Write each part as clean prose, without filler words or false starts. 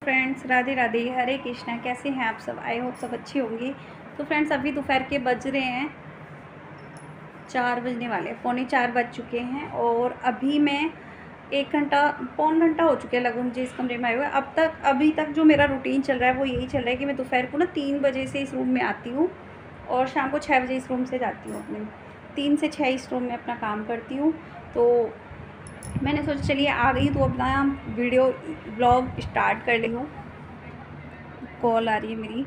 Friends, Radhe Radhe, Hare Krishna. कैसे हैं आप सब? आई होप सब अच्छी होंगी। तो फ्रेंड्स, अभी दोपहर के बज रहे हैं 4 बजने वाले, पौने 4 बज चुके हैं। और अभी मैं 1 घंटा पौन घंटा हो चुके हैं लगभग मुझे इस कमरे में आए हुए। अभी तक जो मेरा रूटीन चल रहा है वो यही चल रहा है कि मैं दोपहर को ना 3 बजे से इस रूम में आती हूँ और शाम को 6 बजे इस रूम से जाती हूँ। अपने 3 से 6 इस रूम में अपना काम करती हूँ। तो मैंने सोचा चलिए आ गई तो अपना वीडियो ब्लॉग स्टार्ट कर ली हूँ। कॉल आ रही है मेरी।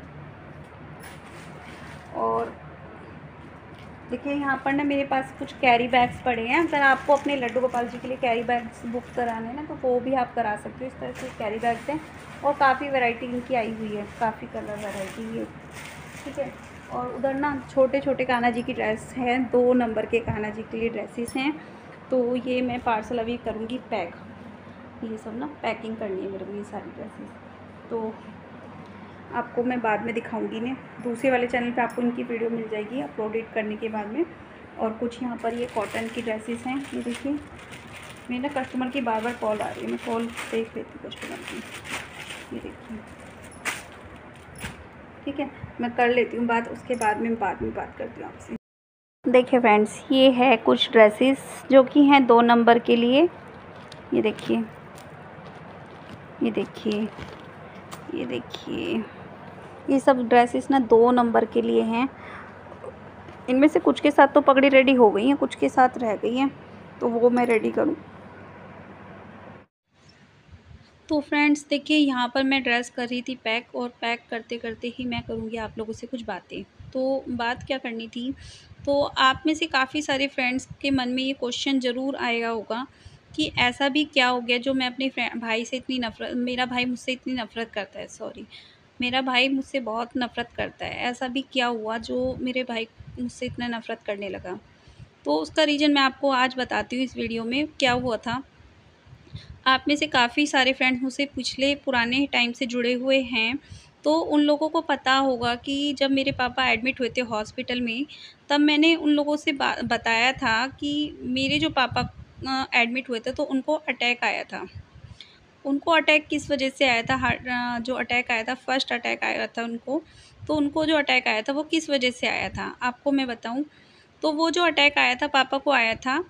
और देखिए यहाँ पर ना मेरे पास कुछ कैरी बैग्स पड़े हैं। अगर आपको अपने लड्डू गोपाल जी के लिए कैरी बैग्स बुक कराने हैं ना तो वो भी आप करा सकते हो। इस तरह से कैरी बैग्स हैं और काफ़ी वैरायटी इनकी आई हुई है, काफ़ी कलर वैरायटी है, ठीक है। और उधर ना छोटे छोटे कान्हा जी की ड्रेस है, 2 नंबर के कान्हा जी के लिए ड्रेसेस हैं। तो ये मैं पार्सल अभी करूँगी पैक। ये सब ना पैकिंग करनी है मेरे को, ये सारी ड्रेसेस। तो आपको मैं बाद में दिखाऊंगी ने दूसरे वाले चैनल पे आपको इनकी वीडियो मिल जाएगी अपलोडेड करने के बाद में। और कुछ यहाँ पर ये कॉटन की ड्रेसेस हैं। ये देखिए मेरे ना कस्टमर की बार बार कॉल आ रही है, मैं कॉल देख लेती हूँ कस्टमर की। ये देखिए, ठीक है, मैं कर लेती हूँ बात, उसके बाद में बात करती हूँ आपसे। देखिए फ्रेंड्स, ये है कुछ ड्रेसेस जो कि हैं 2 नंबर के लिए। ये देखिए, ये देखिए, ये देखिए, ये सब ड्रेसेस ना 2 नंबर के लिए हैं। इनमें से कुछ के साथ तो पगड़ी रेडी हो गई हैं, कुछ के साथ रह गई हैं, तो वो मैं रेडी करूँ। तो फ्रेंड्स देखिए, यहाँ पर मैं ड्रेस कर रही थी पैक, और पैक करते करते ही मैं करूँगी आप लोगों से कुछ बातें। तो बात क्या करनी थी, तो आप में से काफ़ी सारे फ्रेंड्स के मन में ये क्वेश्चन ज़रूर आएगा होगा कि ऐसा भी क्या हो गया जो मैं अपने भाई से इतनी नफ़रत, मेरा भाई मुझसे इतनी नफ़रत करता है, सॉरी, मेरा भाई मुझसे बहुत नफ़रत करता है। ऐसा भी क्या हुआ जो मेरे भाई मुझसे इतना नफ़रत करने लगा? तो उसका रीज़न मैं आपको आज बताती हूँ इस वीडियो में। क्या हुआ था, आप में से काफ़ी सारे फ्रेंड्स मुझसे पिछले पुराने टाइम से जुड़े हुए हैं, तो उन लोगों को पता होगा कि जब मेरे पापा एडमिट हुए थे हॉस्पिटल में, तब मैंने उन लोगों से बताया था कि मेरे जो पापा एडमिट हुए थे तो उनको अटैक आया था। उनको अटैक किस वजह से आया था, जो अटैक आया था, फर्स्ट अटैक आया था उनको, तो उनको जो अटैक आया था वो किस वजह से आया था आपको मैं बताऊं। तो वो जो अटैक आया था पापा को आया था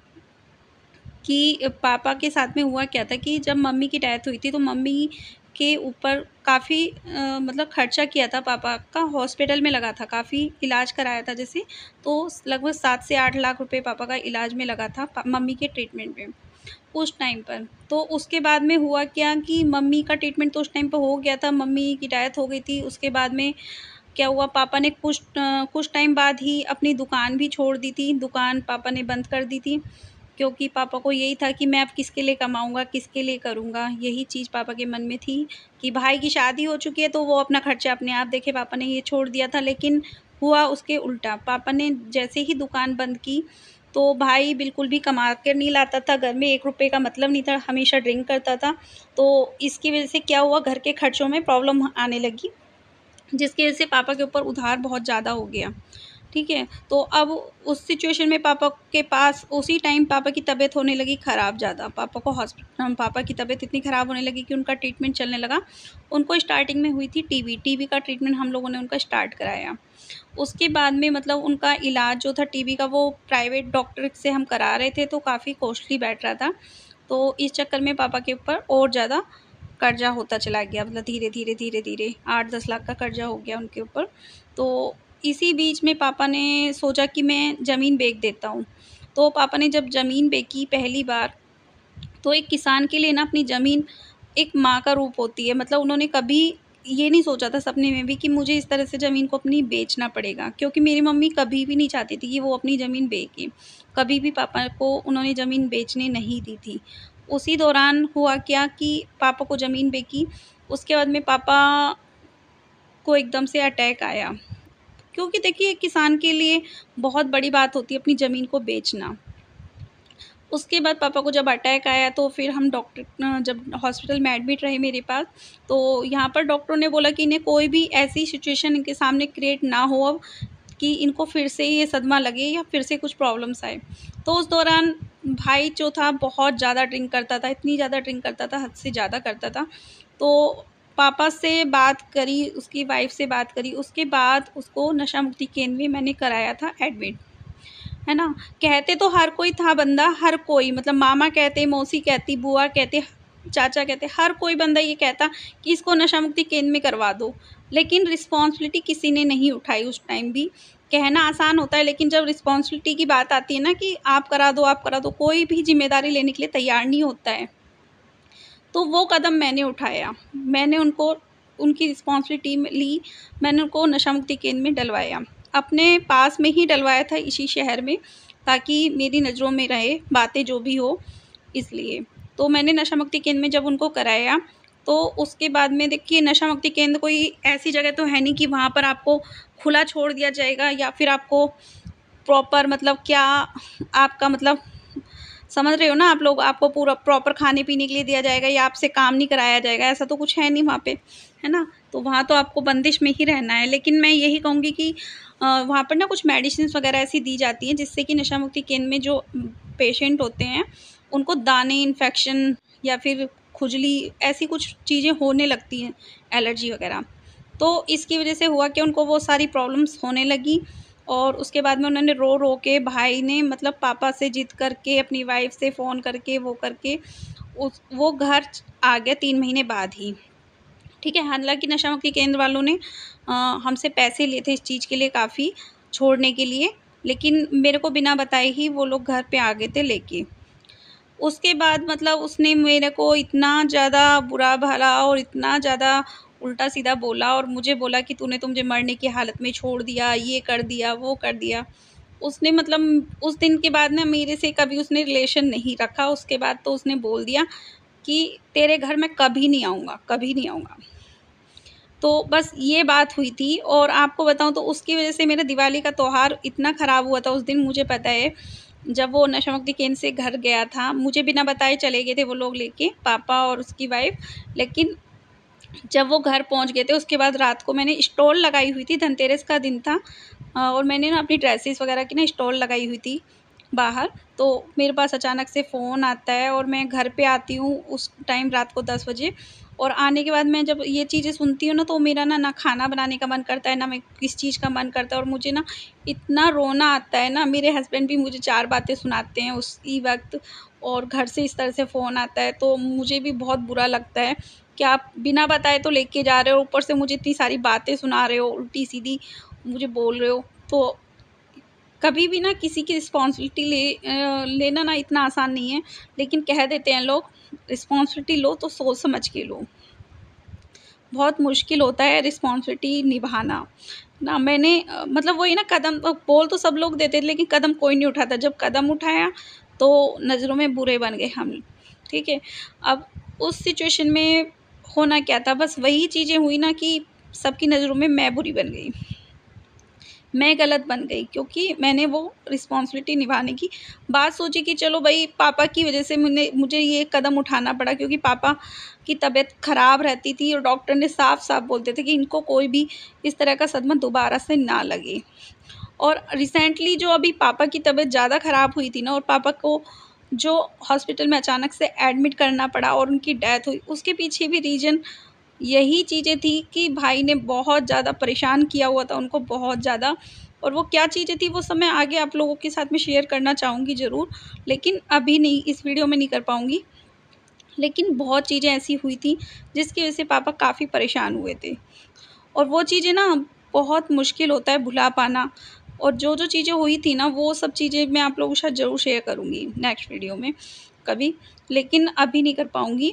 कि पापा के साथ में हुआ क्या था कि जब मम्मी की डेथ हुई थी तो मम्मी के ऊपर काफ़ी मतलब खर्चा किया था, पापा का हॉस्पिटल में लगा था, काफ़ी इलाज कराया था जैसे। तो लगभग 7 से 8 लाख रुपए पापा का इलाज में लगा था मम्मी के ट्रीटमेंट में उस टाइम पर। तो उसके बाद में हुआ क्या कि मम्मी का ट्रीटमेंट तो उस टाइम पर हो गया था, मम्मी की डेथ हो गई थी। उसके बाद में क्या हुआ, पापा ने कुछ टाइम बाद ही अपनी दुकान भी छोड़ दी थी, दुकान पापा ने बंद कर दी थी, क्योंकि पापा को यही था कि मैं अब किसके लिए कमाऊँगा, किसके लिए करूँगा, यही चीज़ पापा के मन में थी कि भाई की शादी हो चुकी है तो वो अपना खर्चा अपने आप देखे, पापा ने ये छोड़ दिया था। लेकिन हुआ उसके उल्टा, पापा ने जैसे ही दुकान बंद की तो भाई बिल्कुल भी कमा कर नहीं लाता था, घर में 1 रुपए का मतलब नहीं था, हमेशा ड्रिंक करता था। तो इसकी वजह से क्या हुआ, घर के खर्चों में प्रॉब्लम आने लगी, जिसकी वजह से पापा के ऊपर उधार बहुत ज़्यादा हो गया, ठीक है। तो अब उस सिचुएशन में पापा के पास उसी टाइम पापा की तबीयत होने लगी ख़राब ज़्यादा। पापा की तबीयत इतनी ख़राब होने लगी कि उनका ट्रीटमेंट चलने लगा। उनको स्टार्टिंग में हुई थी टीबी का ट्रीटमेंट हम लोगों ने उनका स्टार्ट कराया। उसके बाद में मतलब उनका इलाज जो था टीबी का वो प्राइवेट डॉक्टर से हम करा रहे थे, तो काफ़ी कॉस्टली बैठ रहा था। तो इस चक्कर में पापा के ऊपर और ज़्यादा कर्जा होता चला गया, मतलब धीरे-धीरे 8-10 लाख का कर्जा हो गया उनके ऊपर। तो इसी बीच में पापा ने सोचा कि मैं ज़मीन बेच देता हूँ। तो पापा ने जब ज़मीन बेची पहली बार, तो एक किसान के लिए ना अपनी ज़मीन एक माँ का रूप होती है। मतलब उन्होंने कभी ये नहीं सोचा था सपने में भी कि मुझे इस तरह से ज़मीन को अपनी बेचना पड़ेगा, क्योंकि मेरी मम्मी कभी भी नहीं चाहती थी कि वो अपनी ज़मीन बेचे। कभी भी पापा को उन्होंने ज़मीन बेचने नहीं दी थी। उसी दौरान हुआ क्या कि पापा को ज़मीन बेची, उसके बाद में पापा को एकदम से अटैक आया, क्योंकि देखिए किसान के लिए बहुत बड़ी बात होती है अपनी ज़मीन को बेचना। उसके बाद पापा को जब अटैक आया तो फिर हम डॉक्टर जब हॉस्पिटल में एडमिट रहे मेरे पास, तो यहाँ पर डॉक्टरों ने बोला कि इन्हें कोई भी ऐसी सिचुएशन इनके सामने क्रिएट ना हो अब कि इनको फिर से ये सदमा लगे या फिर से कुछ प्रॉब्लम्स आए। तो उस दौरान भाई जो था बहुत ज़्यादा ड्रिंक करता था, इतनी ज़्यादा ड्रिंक करता था, हद से ज़्यादा करता था। तो पापा से बात करी, उसकी वाइफ़ से बात करी, उसके बाद उसको नशा मुक्ति केंद्र में मैंने कराया था एडमिट, है ना। कहते तो हर कोई था बंदा, हर कोई मतलब मामा कहते, मौसी कहती, बुआ कहते, चाचा कहते, हर कोई बंदा ये कहता कि इसको नशा मुक्ति केंद्र में करवा दो, लेकिन रिस्पॉन्सिबिलिटी किसी ने नहीं उठाई उस टाइम भी। कहना आसान होता है, लेकिन जब रिस्पॉन्सिबिलिटी की बात आती है ना कि आप करा दो, आप करा दो, कोई भी ज़िम्मेदारी लेने के लिए तैयार नहीं होता है। तो वो कदम मैंने उठाया, मैंने उनको उनकी रिस्पॉन्सिबिलिटी ली, मैंने उनको नशा मुक्ति केंद्र में डलवाया। अपने पास में ही डलवाया था इसी शहर में, ताकि मेरी नज़रों में रहे, बातें जो भी हो इसलिए। तो मैंने नशा मुक्ति केंद्र में जब उनको कराया, तो उसके बाद में देखिए नशा मुक्ति केंद्र कोई ऐसी जगह तो है नहीं कि वहाँ पर आपको खुला छोड़ दिया जाएगा या फिर आपको प्रॉपर मतलब क्या आपका मतलब समझ रहे हो ना आप लोग, आपको पूरा प्रॉपर खाने-पीने के लिए दिया जाएगा या आपसे काम नहीं कराया जाएगा, ऐसा तो कुछ है नहीं वहाँ पे, है ना? तो वहाँ तो आपको बंदिश में ही रहना है। लेकिन मैं यही कहूँगी कि वहाँ पर ना कुछ मेडिसिन्स वग़ैरह ऐसी दी जाती हैं जिससे कि नशा मुक्ति केंद्र में जो पेशेंट होते हैं, उनको दाने, इन्फेक्शन या फिर खुजली ऐसी कुछ चीज़ें होने लगती हैं, एलर्जी वग़ैरह। तो इसकी वज़ह से हुआ कि उनको वो सारी प्रॉब्लम्स होने लगी और उसके बाद में उन्होंने रो-रो के भाई ने मतलब पापा से ज़िद करके, अपनी वाइफ़ से फ़ोन करके, वो करके वो घर आ गए 3 महीने बाद ही, ठीक है। हालाँकि नशा मुक्ति केंद्र वालों ने हमसे पैसे लिए थे इस चीज़ के लिए काफ़ी, छोड़ने के लिए, लेकिन मेरे को बिना बताए ही वो लोग घर पे आ गए थे लेके। उसके बाद मतलब उसने मेरे को इतना ज़्यादा बुरा-भला और इतना ज़्यादा उल्टा-सीधा बोला और मुझे बोला कि तूने तो मुझे मरने की हालत में छोड़ दिया, ये कर दिया, वो कर दिया। उसने मतलब उस दिन के बाद ना मेरे से कभी उसने रिलेशन नहीं रखा, उसके बाद तो उसने बोल दिया कि तेरे घर मैं कभी नहीं आऊँगा, कभी नहीं आऊँगा। तो बस ये बात हुई थी और आपको बताऊँ तो उसकी वज़ह से मेरा दिवाली का त्योहार इतना ख़राब हुआ था उस दिन, मुझे पता है। जब वो नशा मुक्ति केंद्र से घर गया था, मुझे बिना बताए चले गए थे वो लोग लेके, पापा और उसकी वाइफ़। लेकिन जब वो घर पहुँच गए थे उसके बाद रात को मैंने स्टॉल लगाई हुई थी, धनतेरस का दिन था और मैंने ना अपनी ड्रेसेस वग़ैरह की ना स्टॉल लगाई हुई थी बाहर। तो मेरे पास अचानक से फ़ोन आता है और मैं घर पे आती हूँ उस टाइम रात को 10 बजे और आने के बाद मैं जब ये चीज़ें सुनती हूँ ना तो मेरा ना खाना बनाने का मन करता है, ना मैं किस चीज़ का मन करता है और मुझे ना इतना रोना आता है ना, मेरे हस्बैंड भी मुझे 4 बातें सुनाते हैं उसी वक़्त और घर से इस तरह से फ़ोन आता है, तो मुझे भी बहुत बुरा लगता है कि आप बिना बताए तो लेके जा रहे हो, ऊपर से मुझे इतनी सारी बातें सुना रहे हो, उल्टी-सीधी मुझे बोल रहे हो। तो कभी भी ना किसी की रिस्पॉन्सिबिलिटी लेना ना इतना आसान नहीं है, लेकिन कह देते हैं लोग रिस्पॉन्सिबिलिटी लो तो सोच समझ के लो। बहुत मुश्किल होता है रिस्पॉन्सिबिलिटी निभाना, ना मैंने मतलब वही ना कदम बोल तो सब लोग देते थे लेकिन कदम कोई नहीं उठाता। जब कदम उठाया तो नज़रों में बुरे बन गए हम, ठीक है। अब उस सिचुएशन में होना क्या था, बस वही चीज़ें हुई ना कि सबकी नज़रों में मैं बुरी बन गई। मैं गलत बन गई क्योंकि मैंने वो रिस्पॉन्सिबिलिटी निभाने की बात सोची कि चलो भई पापा की वज़ह से मुझे ये कदम उठाना पड़ा क्योंकि पापा की तबीयत ख़राब रहती थी और डॉक्टर ने साफ-साफ बोलते थे कि इनको कोई भी इस तरह का सदमा दोबारा से ना लगे। और रिसेंटली जो अभी पापा की तबीयत ज़्यादा ख़राब हुई थी ना और पापा को जो हॉस्पिटल में अचानक से एडमिट करना पड़ा और उनकी डेथ हुई, उसके पीछे भी रीज़न यही चीज़ें थी कि भाई ने बहुत ज़्यादा परेशान किया हुआ था उनको, बहुत ज़्यादा। और वो क्या चीज़ें थी वो सब मैं आगे आप लोगों के साथ में शेयर करना चाहूँगी ज़रूर, लेकिन अभी नहीं, इस वीडियो में नहीं कर पाऊँगी। लेकिन बहुत चीज़ें ऐसी हुई थी जिसकी वज़ह से पापा काफ़ी परेशान हुए थे और वो चीज़ें ना बहुत मुश्किल होता है भुला पाना और जो-जो चीज़ें हुई थी ना वो सब चीज़ें मैं आप लोगों के साथ ज़रूर शेयर करूँगी नेक्स्ट वीडियो में कभी, लेकिन अभी नहीं कर पाऊँगी।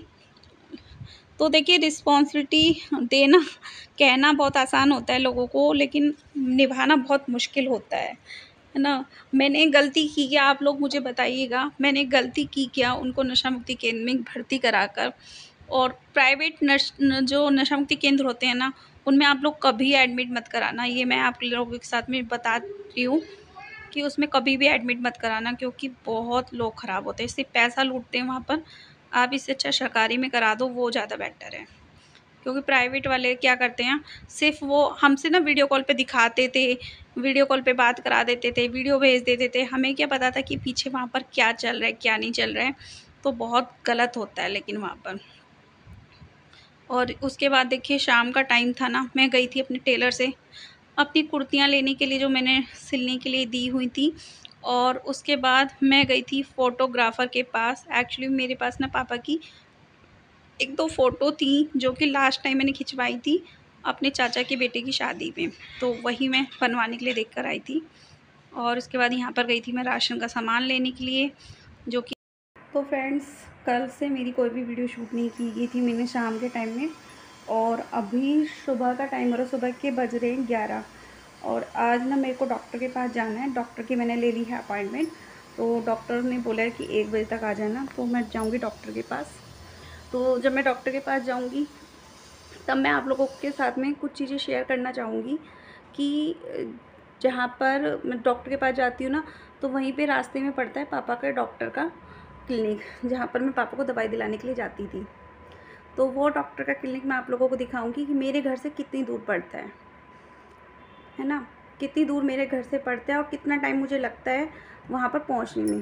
तो देखिए रिस्पॉन्सिबिलिटी देना कहना बहुत आसान होता है लोगों को, लेकिन निभाना बहुत मुश्किल होता है ना? मैंने गलती की क्या, आप लोग मुझे बताइएगा, मैंने गलती की क्या उनको नशा मुक्ति केंद्र में भर्ती कराकर। और प्राइवेट जो नशा मुक्ति केंद्र होते हैं ना, उनमें आप लोग कभी एडमिट मत कराना, ये मैं आप लोगों के साथ में बता रही हूँ कि उसमें कभी भी एडमिट मत कराना क्योंकि बहुत लोग ख़राब होते हैं, सिर्फ़ पैसा लूटते हैं वहाँ पर। आप इससे अच्छा सरकारी में करा दो, वो ज़्यादा बेटर है। क्योंकि प्राइवेट वाले क्या करते हैं, सिर्फ़ वो हमसे ना वीडियो कॉल पे दिखाते थे, वीडियो कॉल पे बात करा देते थे, वीडियो भेज देते थे। हमें क्या पता था कि पीछे वहाँ पर क्या चल रहा है, क्या नहीं चल रहा है। तो बहुत गलत होता है लेकिन वहाँ पर। और उसके बाद देखिए शाम का टाइम था ना, मैं गई थी अपने टेलर से अपनी कुर्तियाँ लेने के लिए जो मैंने सिलने के लिए दी हुई थी। और उसके बाद मैं गई थी फ़ोटोग्राफ़र के पास। एक्चुअली मेरे पास ना पापा की 1-2 फ़ोटो थी जो कि लास्ट टाइम मैंने खिंचवाई थी अपने चाचा के बेटे की शादी में, तो वही मैं बनवाने के लिए देख कर आई थी। और उसके बाद यहाँ पर गई थी मैं राशन का सामान लेने के लिए, जो कि तो फ्रेंड्स कल से मेरी कोई भी वीडियो शूट नहीं की गई थी मैंने शाम के टाइम में। और अभी सुबह का टाइम हो रहा है, सुबह के बज रहे हैं 11। और आज ना मेरे को डॉक्टर के पास जाना है, डॉक्टर की मैंने ले ली है अपॉइंटमेंट। तो डॉक्टर ने बोला है कि 1 बजे तक आ जाना, तो मैं जाऊंगी डॉक्टर के पास। तो जब मैं डॉक्टर के पास जाऊंगी तब मैं आप लोगों के साथ में कुछ चीज़ें शेयर करना चाहूँगी कि जहाँ पर मैं डॉक्टर के पास जाती हूँ ना, तो वहीं पे रास्ते में पड़ता है पापा का डॉक्टर का क्लिनिक, जहाँ पर मैं पापा को दवाई दिलाने के लिए जाती थी। तो वो डॉक्टर का क्लिनिक मैं आप लोगों को दिखाऊंगी कि मेरे घर से कितनी दूर पड़ता है ना, कितनी दूर मेरे घर से पड़ता है और कितना टाइम मुझे लगता है वहाँ पर पहुँचने में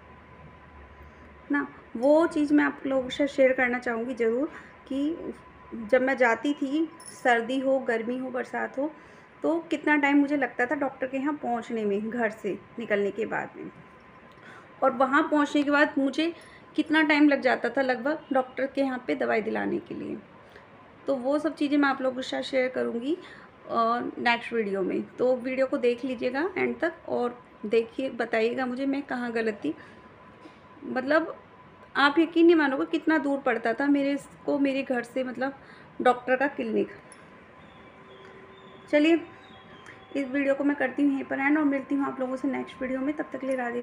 ना। वो चीज़ मैं आप लोगों से शेयर करना चाहूँगी ज़रूर कि जब मैं जाती थी, सर्दी हो, गर्मी हो, बरसात हो, तो कितना टाइम मुझे लगता था डॉक्टर के यहाँ पहुँचने में घर से निकलने के बाद में। और वहाँ पहुँचने के बाद मुझे कितना टाइम लग जाता था लगभग डॉक्टर के यहाँ पे दवाई दिलाने के लिए। तो वो सब चीज़ें मैं आप लोगों के साथ शेयर करूँगी नेक्स्ट वीडियो में। तो वीडियो को देख लीजिएगा एंड तक और देखिए, बताइएगा मुझे मैं कहाँ गलत थी। मतलब आप यकीन नहीं मानोगे कितना दूर पड़ता था मेरे घर से, मतलब डॉक्टर का क्लिनिक। चलिए इस वीडियो को मैं करती हूँ यहीं पर एंड और मिलती हूँ आप लोगों से नेक्स्ट वीडियो में। तब तक के लिए राधे।